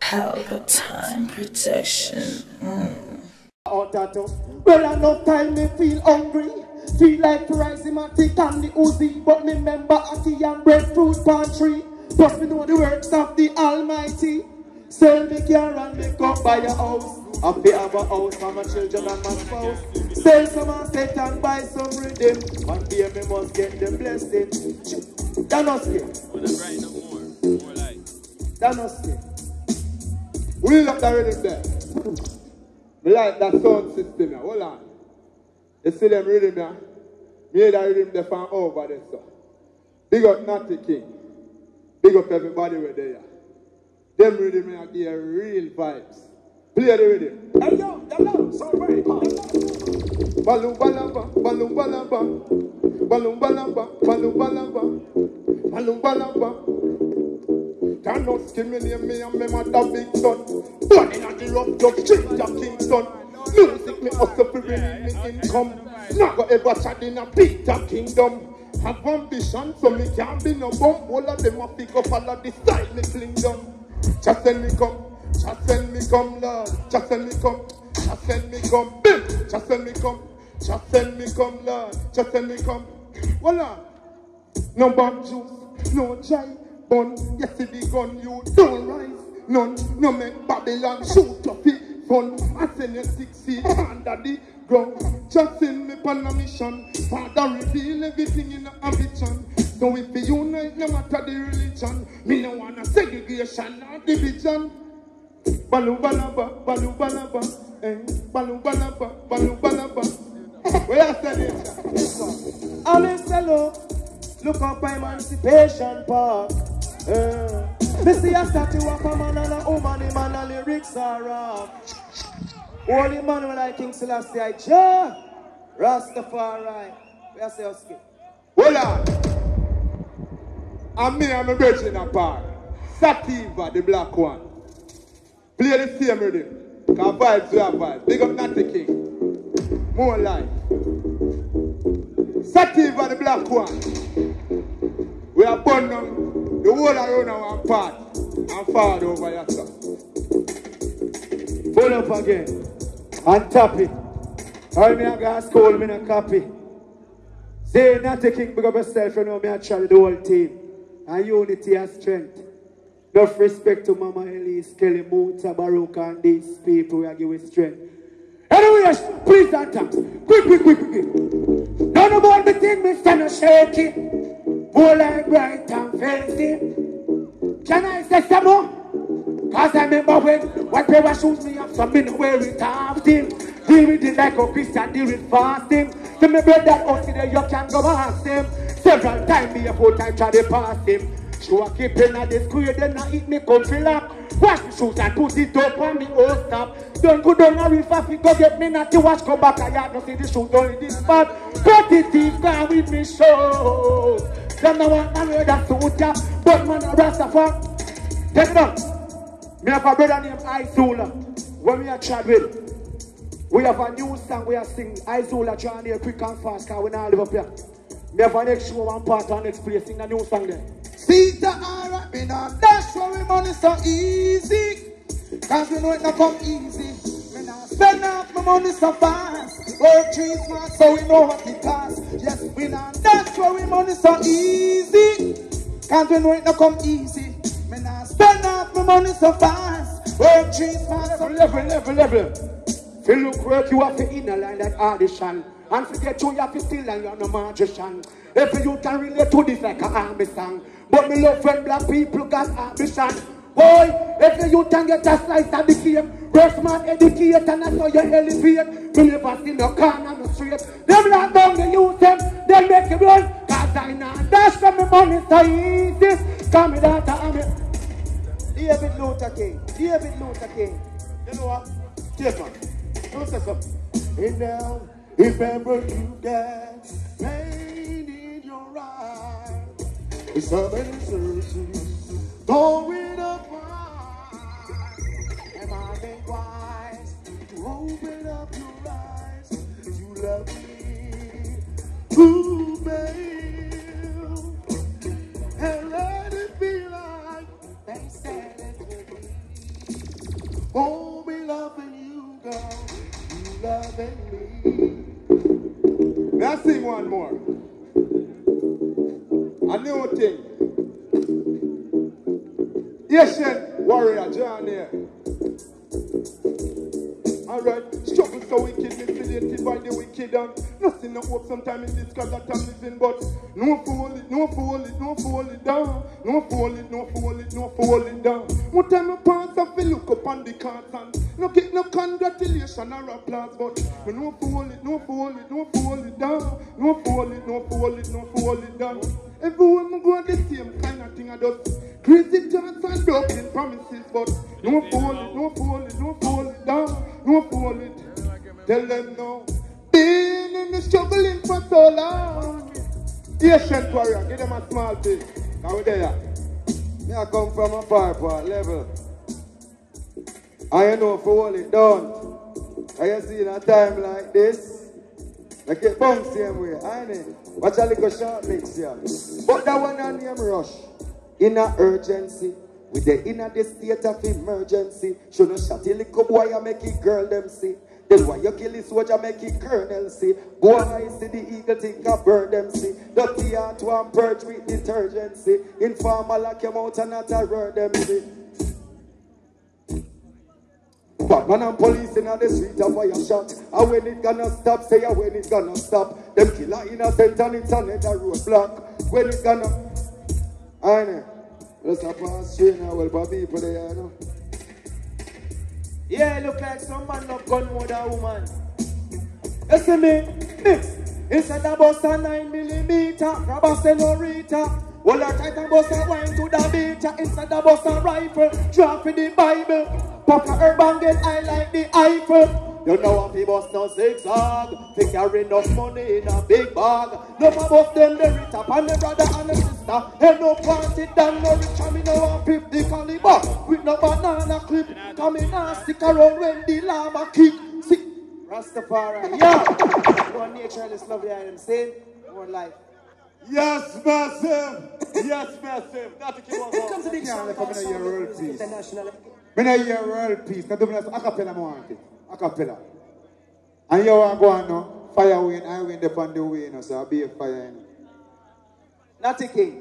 Pelpa time protection. Well, enough time me feel hungry. Feel like to rise the Matic and the Uzi. But me remember Aki and breadfruit pantry. Plus me know the works of the Almighty. Sell me car and make up buy a house. Happy have a house for my children and my spouse. Sell some asset and buy some rhythm. One day me must get the blessing. That not scared. That not scared. We love that rhythm there. We like that sound system here. Hold on. You see them rhythm here? Me hear that rhythm there from over there, so. Big up Natty King. Big up everybody with there. Them rhythm here give real vibes. Play the rhythm. Hey yo, sound very hard. Balloon balamba, balloon balamba. Balloon balamba, balloon balamba. Balloon balamba. Cannot discriminate me and me mother big son. Born in the rough dog, Ginger Kingston. Music me also for bringing me income. Never ever chat in a Peter Kingdom. Have ambition so me can't be no bum. All of them a pick up all of the style me fling down. Just send me come, Lord. Just send me come, Bill. Just send me come, Lord. Just send me come. Voila. No bomb juice, no chai. Bun, yes, the gun, you don't rise. None, no make Babylon shoot up it. Fun, I send you 6 feet under the ground. Just send me on a mission. Father, reveal everything in the ambition. So if we unite, no matter the religion, me no want a segregation or division. Balu balaba, balu balaba, balu balaba, balu balaba. Where I said it? Alice, hello. Look up Emancipation Park. Me see a statue of a man and a woman, the man and lyrics are rock. Holy man when I King Selassie, I ja Rastafari. Where say Oski? Hold on. And me and my brother in a park. Sativa, the black one. Play the same rhythm. Cause vibes we have vibes. Big up Natty King. More life. Sativa, the black one. We are born on the whole around our part and forward over yourself. Pull up again and tap it. All me a gas school, me a copy. Say Natty King, big up yourself, you know me a try the whole team. And unity and strength. Enough respect to Mama Ellis, Kelly Moota, Baruch and these people we are giving strength. Anyway, please and thanks. Quick. None about the thing, me stand a shaky. More like bright and fancy. Can I say some more? Cause I remember when whatever shoes me up, some men wear it often. Deal with it like a Christian, deal with fasting. So me bread that out there, you can go past them. Several times me a 4 times try to pass him. Sure keep in at the square, then I eat me country lap. Wash the shoes and put it up on me old stop. Don't go down a river, go get me not to wash, come back. I have no see the shoes only this spot. Cut the thief down with me shows. Them no want man with a suit ya, but man a Rastafari. Take it up. Me have a brother named Izula. When we are chat with, we have a new song we are singing. Izula trying here quick and fast, cause we not live up here. Me have a next show, one part and next place, sing a new song there. See the alright, me not dash where we money so easy. Cause we know it not come easy. Me not spend off my money so fast. Work 3 months so we know what it costs. Yes, we not dash where we money so easy. Cause we know it not come easy. Me not spend off my money so fast. Work 3 months so level. If you look work, you have to inner line that audition. And forget you have to still and you're no magician. If you can relate to this like an army song. But me love when black people got ambition. Boy, if you can get a slice of the cake, first man educate and I saw you elevate. Me never see no corner no straight. Them not down the use them, they make it run. Cause I know dash from me money so easy. Come me daughter and me David Luther King. You know what? Take one. Don't say something. And now, if ever you get pain in your eyes, it's a better searching, going up wide. Am I being wise to open up your eyes? You love me, ooh, babe, and let it be like they said it would be. Oh, me loving you, girl. You loving me. Let's sing one more. A new thing. Asian warrior, John here. Alright, struggle so wicked, misleaded by the wicked, and nothing no hope sometime in this cause that I'm living, but no fool it, no fool it, no fool it down, no fool it, no fool it, no fool it down. One time I pass up and look up on the cards and no get no congratulation or applause, but no fool it, no fool it, no fool it down, no fool it, no fool it, no fool it down. Everyone go on the same kind of thing I just crazy thoughts and broken promises, but no fool it, no fool it, no fool it down, no fool it. Tell them no. Been in the struggling for so long. Patient warrior, give them a small thing. Now we're there. Me I come from a Pelpa level. And you know for hold it down. And you see in a time like this, I get bounce same way, I know. Watch a little short mix here. But that one on name rush. In a urgency. With the inner the state of emergency. Should not shot a little boy and make it girl them see. Then why you kill this soldier make it colonel see. Boy I see the eagle think a bird them see. Dirty heart one purge with detergency. Informal like him out and not a word them see. Batman and police in the street of fire shot. And when it gonna stop, say when it gonna stop. Them killer innocent and it's another roadblock. When it gonna... I know. Let's not pass straight now, well, for people there, you know. Yeah, look like some man love gun more than a woman. You see me? Mix. Instead of bust a 9mm, grab a senorita. Well, I try to bust a wine to the beat. Instead of bust a rifle, drop for the Bible. Pop a herb and get high like the Eiffel. You know what people bust no zigzag. They carry enough money in a big bag. No more bust them the rich up and the brother and the sister. Ain't no party done no rich and me no want 50 caliber. With no banana clip. Come in and stick around when the llama kick. See, Rastafari, yeah. More nature, this lovely item. Say, more life. Yes, massive. Yes, massive. Not to keep on going. Come to the camera for me to hear world peace. Me to hear world peace. Now do me a cappella I want it. A cappella. And you want to go on now. Fire win, I win the on the way, you know, so I'll be a fire, you know. Natty King.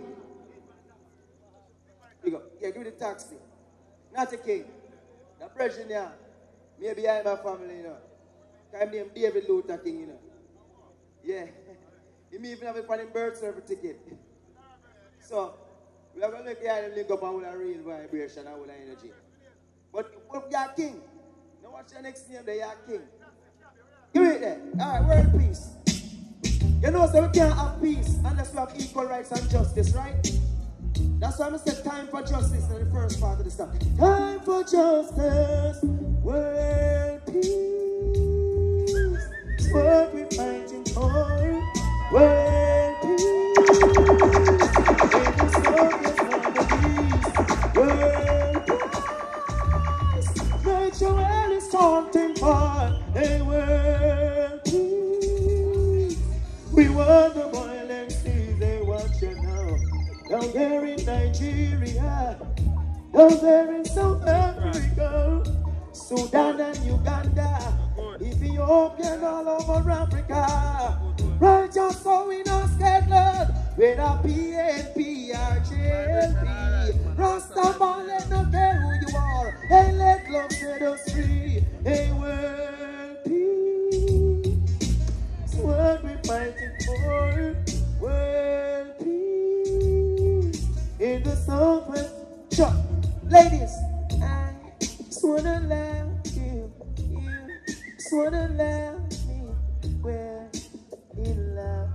You go. Yeah, give me the taxi. Natty King. The president here. Maybe I my family, you know. I'm named David Luther King, you know. Yeah. He may even have a funny birth service ticket. So, we are going to make the link up and with a real vibration and with an energy. But we are king. Now what's your next name there? You are king. Give it there. Alright, world peace. You know, so we can't have peace unless we have equal rights and justice, right? That's why I said time for justice in the first part of the song. Time for justice, world peace. What we're fighting for, world peace. In the darkness of the peace, world peace. Nature well is taunting for a world peace. We want the violence, they watch you now. Down there in Nigeria, down there in South Africa, Sudan and Uganda, Ethiopia and all over Africa. Right just so we not scared, Lord, with a PNP or JLP. Rastafari, let not care who you are. Hey, let love set us free. Hey, world peace. It's what we're fighting for. World peace. In the southwest. Sure. Ladies, I just wanna love you. Just wanna love me. We're in love.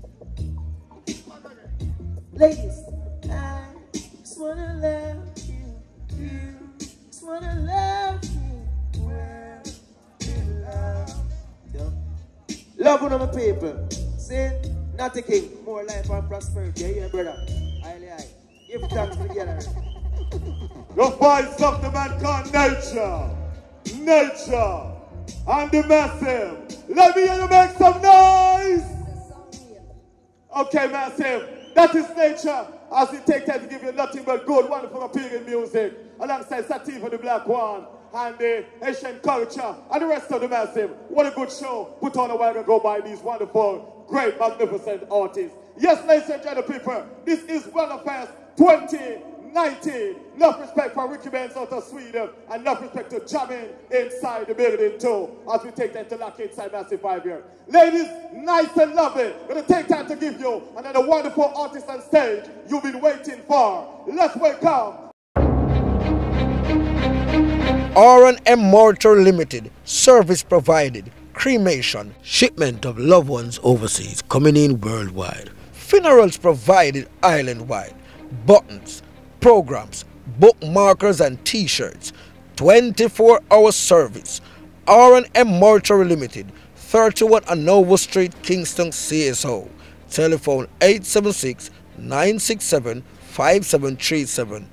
Ladies, I just wanna love you. Just wanna love me. We're in love. Love one of my people. See, Natty King, more life and prosperity. Yeah, brother. Aye. Give thanks together. The voice of the man called nature. Nature. And the massive. Let me hear you make some noise. Okay, massive. That is nature. As we take time to give you nothing but good, wonderful appealing music. Alongside Sativa the Black One. and the Asian culture and the rest of the massive. What a good show. Put on a while ago by these wonderful, great, magnificent artists. Yes, ladies and gentlemen, people, this is WELLO FEST 2019. Enough respect for Ricky Benz out of Sweden, and enough respect to jamming inside the building too, as we take them to lock inside Massive 5 here. Ladies, nice and lovely. Gonna take time to give you another wonderful artist on stage you've been waiting for. Let's welcome R&M Mortar Limited, service provided, cremation, shipment of loved ones overseas, coming in worldwide, funerals provided island-wide, buttons, programs, bookmarkers and t-shirts, 24-hour service, R&M Mortar Limited, 31 Anova Street, Kingston, CSO, telephone 876-967-5737,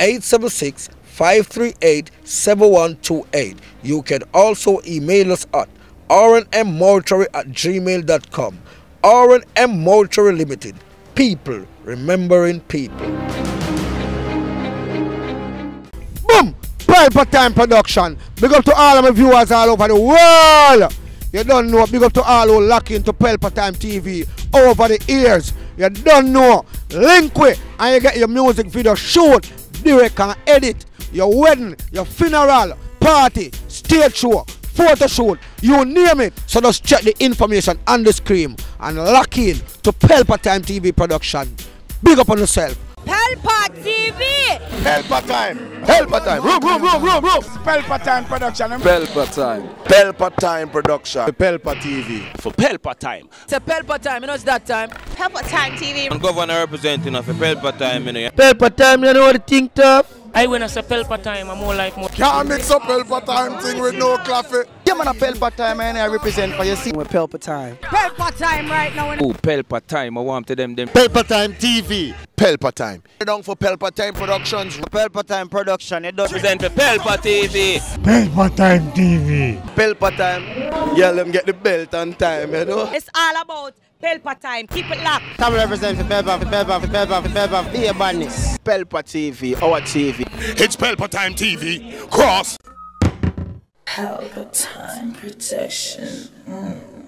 876-538-7128. You can also email us at rnmmortuary@gmail.com. R&M Mortuary Limited. People remembering people. Boom! Pelpa Time Production. Big up to all of my viewers all over the world. You don't know. Big up to all who lock into Pelpa Time TV over the years. You don't know. Link with and you get your music video shoot, direct and edit. Your wedding, your funeral, party, stage show, photo shoot, you name it. So just check the information on the screen and lock in to Pelpa Time TV production. Big up on yourself. Pelpa TV! Pelpa Time! Pelpa Time! Room! Pelpa Time Production. Pelpa Time! Pelpa Time Production. Pelpa TV. For Pelpa Time. It's a Pelpa Time, you know it's that time. Pelpa Time TV. I'm governor representing of a Pelpa Time, you know. Pelpa Time, you know what the thing tough? I when I say Pelpa Time, I'm more like more. Can't mix up Pelpa Time thing with no coffee. Yeah, man, a Pelpa Time, and I represent for you. See, We're Pelpa Time. Pelpa Time right now. Oh, Pelpa Time, I want to them. Pelpa Time TV. Pelpa Time. Down for Pelpa Time Productions. Pelpa Time Production. It does Represent for Pelpa TV. Pelpa Time TV. Pelpa Time. Yeah, let them get the belt on time, you know. It's all about Pelpa Time. Keep it locked. Come represent for Pelpa be a badness. Pelpa TV, our TV. It's Pelpa Time TV. Cross. Pelpa Time Protection.